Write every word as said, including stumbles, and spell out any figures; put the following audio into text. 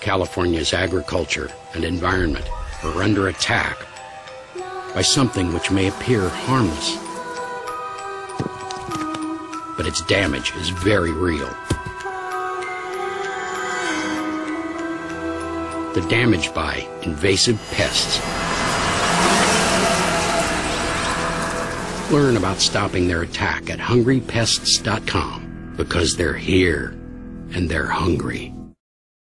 California's agriculture and environment are under attack by something which may appear harmless, but its damage is very real. The damage by invasive pests. Learn about stopping their attack at hungry pests dot com, because they're here and they're hungry.